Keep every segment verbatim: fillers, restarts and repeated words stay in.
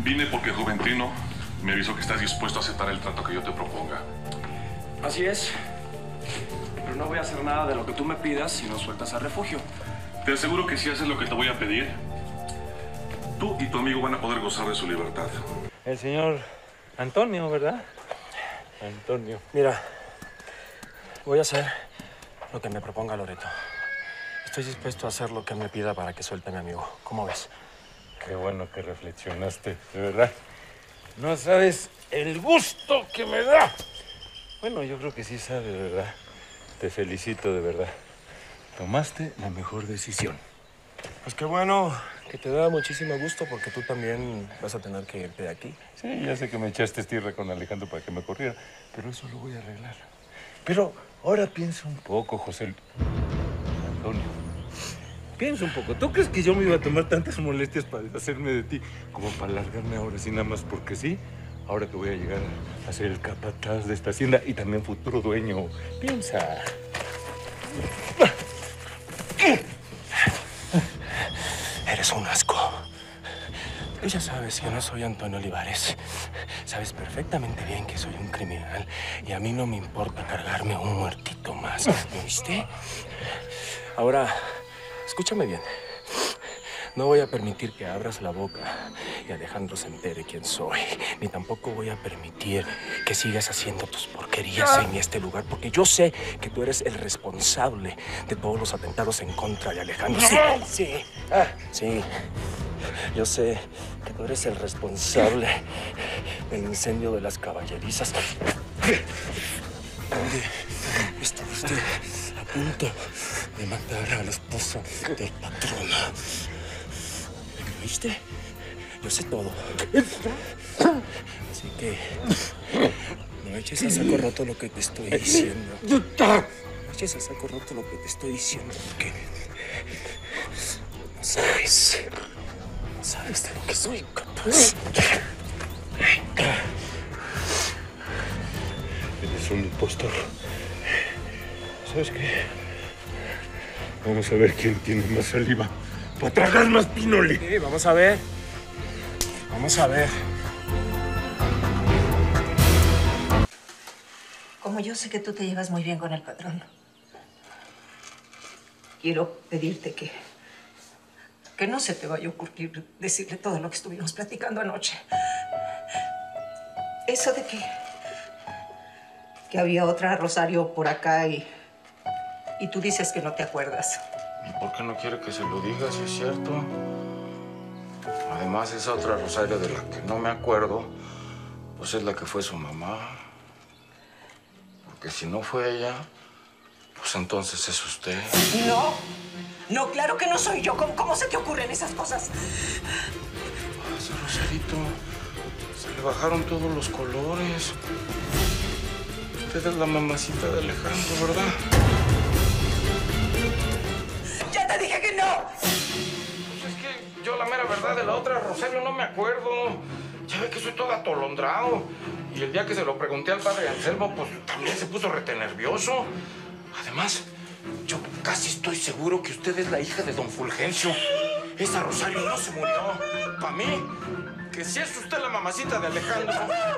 Vine porque Juventino me avisó que estás dispuesto a aceptar el trato que yo te proponga. Así es. Pero no voy a hacer nada de lo que tú me pidas si no sueltas al refugio. Te aseguro que si haces lo que te voy a pedir, tú y tu amigo van a poder gozar de su libertad. El señor Antonio, ¿verdad? Antonio. Mira, voy a hacer lo que me proponga Loreto. Estoy dispuesto a hacer lo que me pida para que suelte a mi amigo. ¿Cómo ves? Qué bueno que reflexionaste, de verdad. No sabes el gusto que me da. Bueno, yo creo que sí sabe, de verdad. Te felicito, de verdad. Tomaste la mejor decisión. Pues qué bueno, que te da muchísimo gusto porque tú también vas a tener que irte de aquí. Sí, ya sé que me echaste tierra con Alejandro para que me corriera, pero eso lo voy a arreglar. Pero ahora piensa un poco, José Antonio. Piensa un poco. ¿Tú crees que yo me iba a tomar tantas molestias para deshacerme de ti como para largarme ahora así nada más porque sí? Ahora que voy a llegar a ser el capataz de esta hacienda y también futuro dueño. Piensa. Eres un asco. Tú ya sabes que no soy Antonio Olivares. Sabes perfectamente bien que soy un criminal y a mí no me importa cargarme un muertito más. ¿Me oíste? Ahora, escúchame bien. No voy a permitir que abras la boca y Alejandro se entere quién soy. Ni tampoco voy a permitir que sigas haciendo tus porquerías en este lugar, porque yo sé que tú eres el responsable de todos los atentados en contra de Alejandro. Sí, sí, sí. Yo sé que tú eres el responsable del incendio de las caballerizas. ¿Dónde está usted a punto de matar a la esposa del patrón? ¿Viste? Yo sé todo. Así que no eches a saco roto lo que te estoy diciendo. No eches a saco roto lo que te estoy diciendo, porque no sabes. No sabes de lo que soy capaz. Eres un impostor. ¿Sabes qué? Vamos a ver quién tiene más saliva para tragar más pinole. Sí, vamos a ver. Vamos a ver. Como yo sé que tú te llevas muy bien con el patrón, quiero pedirte que... que no se te vaya a ocurrir decirle todo lo que estuvimos platicando anoche. Eso de que... que había otra Rosario por acá y... y tú dices que no te acuerdas. ¿Y por qué no quiere que se lo diga, si es cierto? Además, esa otra Rosario de la que no me acuerdo, pues es la que fue su mamá. Porque si no fue ella, pues entonces es usted. No, no, claro que no soy yo. ¿Cómo, cómo se te ocurren esas cosas? A ese Rosarito se le bajaron todos los colores. Usted es la mamacita de Alejandro, ¿verdad? ¡Ya te dije que no! Pues es que yo la mera verdad de la otra Rosario no me acuerdo. Ya ve que soy todo atolondrado. Y el día que se lo pregunté al padre Anselmo, pues también se puso rete nervioso. Además, yo casi estoy seguro que usted es la hija de don Fulgencio. Esa Rosario no se murió. Para mí, que si es usted la mamacita de Alejandro.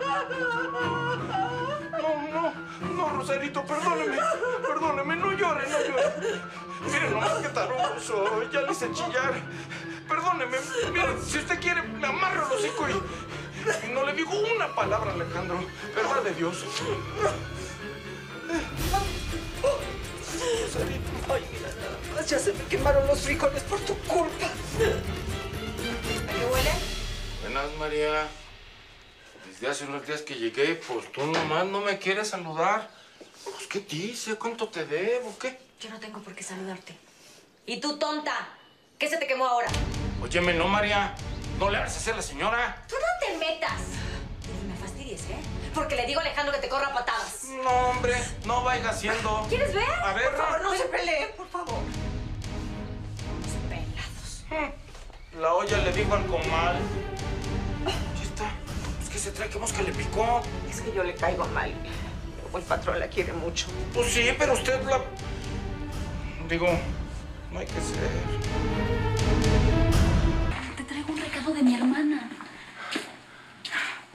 No, no, no, Rosarito, perdóneme. Perdóneme, no llore, no llore. Mire nomás qué tarugo, ya le hice chillar. Perdóneme, mire, si usted quiere, me amarro el hocico y, y no le digo una palabra a Alejandro. ¿Verdad de Dios? Rosarito. Ay, mira, nada más, ya se me quemaron los frijoles por tu culpa. ¿A qué huele? Buenas, María. Desde hace unos días que llegué, pues tú nomás no me quieres saludar. Pues, ¿qué te hice? ¿Cuánto te debo? ¿Qué? Yo no tengo por qué saludarte. ¿Y tú, tonta? ¿Qué se te quemó ahora? Óyeme, no, María. No le hagas así a la señora. ¡Tú no te metas! No me fastidies, ¿eh? Porque le digo a Alejandro que te corra a patadas. No, hombre, no vaya haciendo. ¿Quieres ver? A ver, Por favor, no se peleen, por favor. Pelados. La olla le dijo al comal. ¿Qué está? Es que se trae que mosca le picó. Es que yo le caigo mal. Pero el patrón la quiere mucho. Pues sí, pero usted la... Digo, no hay que ser. Te traigo un recado de mi hermana.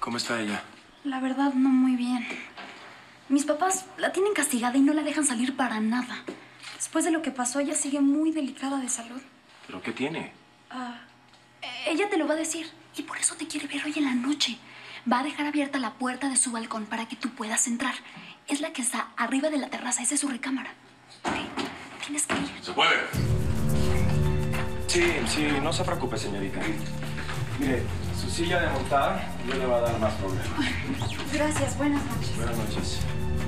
¿Cómo está ella? La verdad, no muy bien. Mis papás la tienen castigada y no la dejan salir para nada. Después de lo que pasó, ella sigue muy delicada de salud. ¿Pero qué tiene? Ah, ella te lo va a decir. Y por eso te quiere ver hoy en la noche. Va a dejar abierta la puerta de su balcón para que tú puedas entrar. Es la que está arriba de la terraza. Esa es su recámara. Okay. Tienes que ir. ¿Se puede? Sí, sí, no se preocupe, señorita. Mire, su silla de montar no le va a dar más problemas. Gracias, buenas noches. Buenas noches.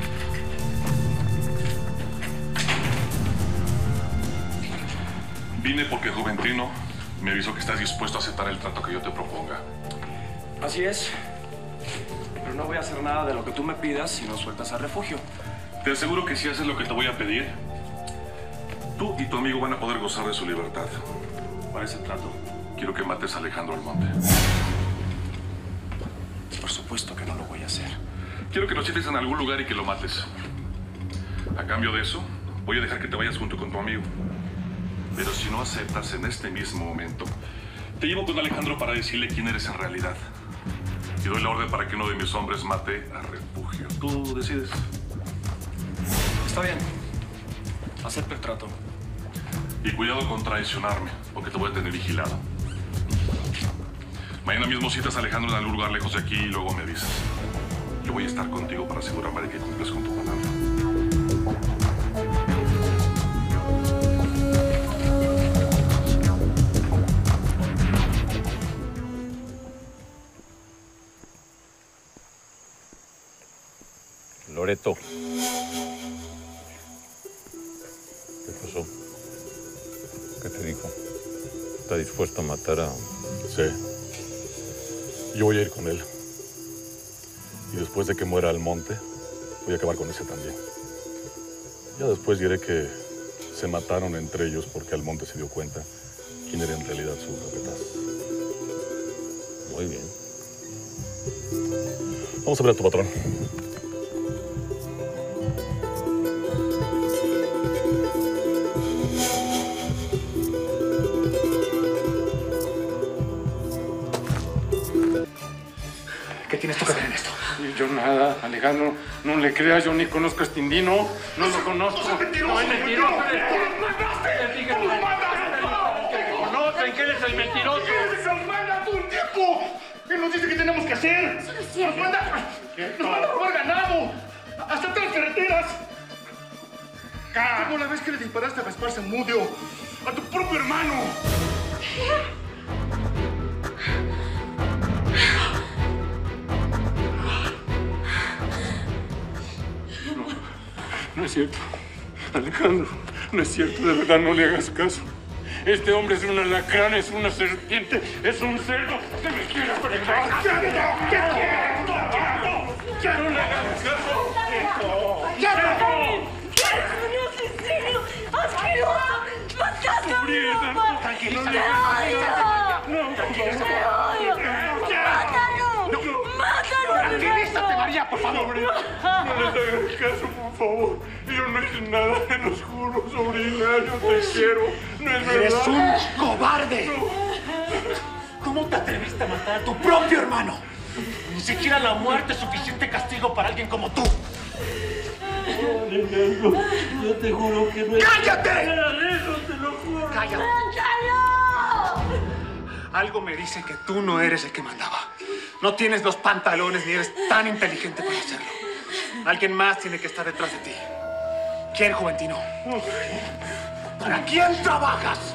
Vine porque Juventino me avisó que estás dispuesto a aceptar el trato que yo te proponga. Así es. Pero no voy a hacer nada de lo que tú me pidas si no sueltas a Refugio. Te aseguro que si haces lo que te voy a pedir, tú y tu amigo van a poder gozar de su libertad. Para ese trato, quiero que mates a Alejandro Almonte. Por supuesto que no lo voy a hacer. Quiero que lo sientes en algún lugar y que lo mates. A cambio de eso, voy a dejar que te vayas junto con tu amigo. Pero si no aceptas en este mismo momento, te llevo con Alejandro para decirle quién eres en realidad. Y doy la orden para que uno de mis hombres mate a Refugio. Tú decides. Está bien. Acepto el trato. Y cuidado con traicionarme, porque te voy a tener vigilado. Mañana mismo citas a Alejandro en algún lugar lejos de aquí y luego me avisas. Yo voy a estar contigo para asegurarme de que cumples con tu palabra. Loreto. ¿Qué pasó? ¿Qué te dijo? ¿Está dispuesto a matar a...? Sí. Yo voy a ir con él. Y después de que muera Almonte, voy a acabar con ese también. Ya después diré que se mataron entre ellos porque Almonte se dio cuenta quién era en realidad su capataz. Muy bien. Vamos a ver a tu patrón. ¿Qué tienes tú que ver en esto? Yo nada, Alejandro, no le creas, yo ni conozco a este indino, no lo conozco. ¡No es mentiroso! ¡No es mentiroso! ¡Tú lo mandaste! ¡Conocen que eres el mentiroso! ¡Nos manda todo el tiempo! Él nos dice qué tenemos que hacer. ¡Nos manda, nos manda a robar ganado! ¡Hasta otras carreteras! ¿Cómo la vez que le disparaste a Gaspar Zamudio? ¡A tu propio hermano! No es cierto, Alejandro, no es cierto, de verdad no le hagas caso. Este hombre es un alacrán, es una serpiente, es un cerdo que me quiere fregar. ¡Ya no le hagas caso! ¡Ya no! ¡Asqueroso! ¡Mátalo! Tranquilízate. ¡No! ¡Mátalo! ¡Mátalo! Tranquilízate, María, por favor. No les hagas caso, por favor. Yo no hice nada, te los juro, sobrina. Yo te quiero. No es verdad. ¡Eres un cobarde! ¿Cómo te atreviste a matar a tu propio hermano? Ni siquiera la muerte es suficiente castigo para alguien como tú. Alejandro, yo te juro que no es... ¡Cállate! Eso te lo juro. ¡Cállate! ¡Déjalo! Algo me dice que tú no eres el que mandaba. No tienes los pantalones ni eres tan inteligente para hacerlo. Alguien más tiene que estar detrás de ti. ¿Quién, Juventino? ¿Para quién trabajas?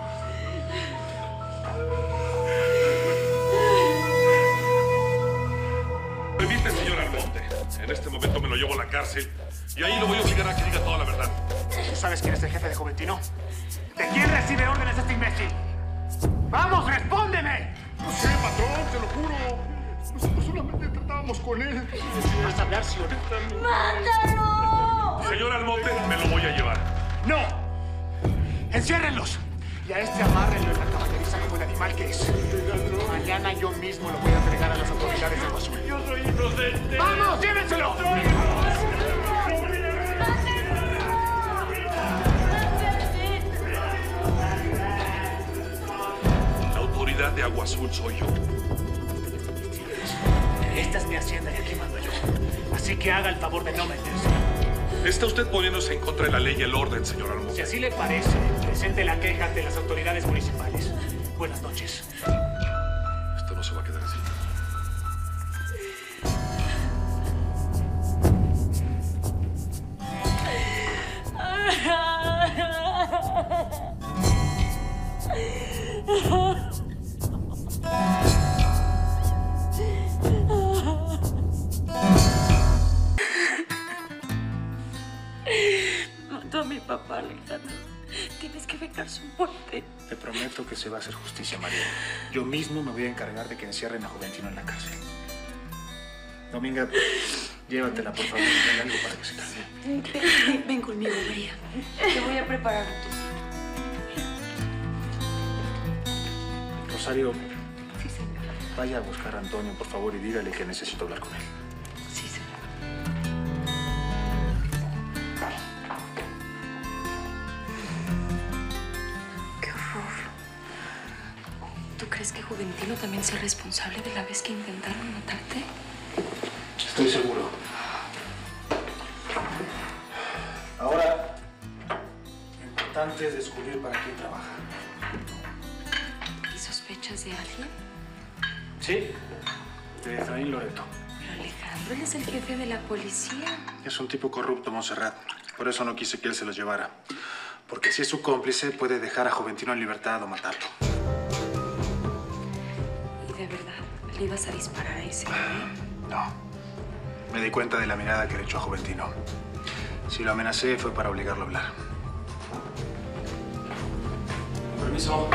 Permite, señor Almonte. En este momento me lo llevo a la cárcel y ahí lo voy a obligar a que diga toda la verdad. ¿Tú sabes quién es el jefe de Juventino? ¿De quién recibe órdenes este imbécil? ¡Vamos, respóndeme! No sé, patrón, te lo juro. Nosotros solamente tratábamos con él. ¿Vas a hablar, sí o no? ¡Mátalo! Señor Almonte, me lo voy a llevar. ¡No! ¡Enciérrenlos! Y a este amárrenlo en la caballeriza como el animal que es. Mañana yo mismo lo voy a entregar a las autoridades de Agua Azul. Yo soy inocente. ¡Vamos, llévenselo! La autoridad de Agua Azul soy yo. Hacienda y aquí mando yo. Así que haga el favor de no meterse. Está usted poniéndose en contra de la ley y el orden, señor Almonte. Si así le parece, presente la queja ante las autoridades municipales. Buenas noches. Esto no se va a quedar así. Mató a mi papá, Alejandro. Tienes que vengar su muerte. Te prometo que se va a hacer justicia, María. Yo mismo me voy a encargar de que encierren a Juventino en la cárcel. Dominga, llévatela, por favor. Dale algo para que se calme. Ven, ven, ven conmigo, María. Te voy a preparar tu... Rosario, Sí, señor. vaya a buscar a Antonio, por favor, y dígale que necesito hablar con él. Sí, señor. Qué horror. ¿Tú crees que Juventino también sea responsable de la vez que intentaron matarte? Estoy seguro. Ahora, lo importante es descubrir para quién trabaja. ¿Y sospechas de alguien? Sí, de Efraín Loreto. Pero Alejandro, él es el jefe de la policía. Es un tipo corrupto, Montserrat. Por eso no quise que él se los llevara. Porque si es su cómplice, puede dejar a Juventino en libertad o matarlo. ¿Y de verdad le ibas a disparar a ese bebé? No. Me di cuenta de la mirada que le echó a Juventino. Si lo amenacé, fue para obligarlo a hablar. Con permiso.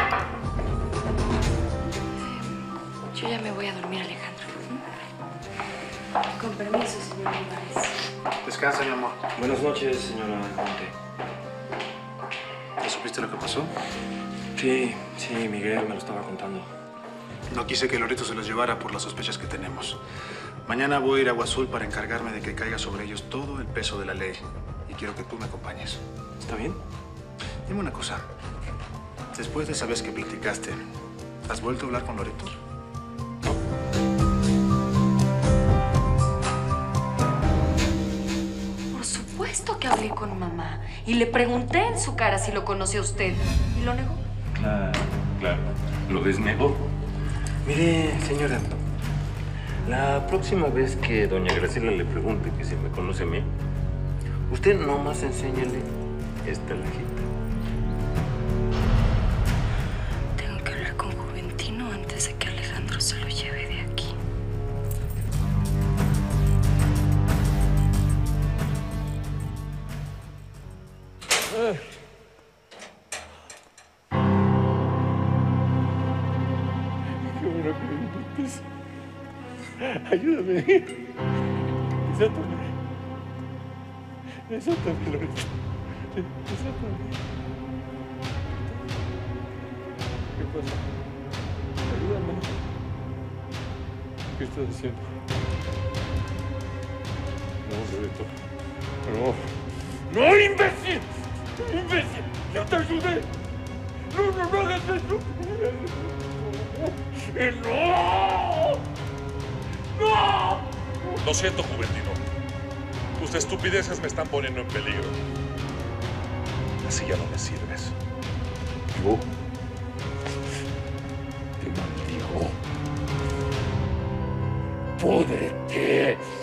Yo ya me voy a dormir, Alejandro. Con permiso, señor Álvarez. Descansa, mi amor. Buenas noches, señora Conte. ¿Ya supiste lo que pasó? Sí, sí, Miguel me lo estaba contando. No quise que Loreto se los llevara por las sospechas que tenemos. Mañana voy a ir a Agua Azul para encargarme de que caiga sobre ellos todo el peso de la ley. Y quiero que tú me acompañes. ¿Está bien? Dime una cosa. Después de esa vez que platicaste, ¿has vuelto a hablar con Loreto? Por supuesto que hablé con mamá. Y le pregunté en su cara si lo conoce a usted. ¿Y lo negó? Claro, claro. ¿Lo desnegó? Mire, señora, la próxima vez que doña Graciela le pregunte que si me conoce a mí, usted nomás enséñale esta lajita. Tengo que hablar con Juventino antes de que Alejandro se lo lleve de aquí. Qué bueno que me invites. Ayúdame. Desátame. Desátame, Loreto. Desátame. ¿Qué pasa? Ayúdame. ¿Qué estás haciendo? No, Loreto. No. ¡No, imbécil! ¡Imbécil! ¡Yo te ayudé! ¡No, no, no hagas eso! ¡Eh, ¡No! ¡No! Lo siento, Juventino. Tus estupideces me están poniendo en peligro. Así ya no me sirves. Yo te maldigo. Púdrete.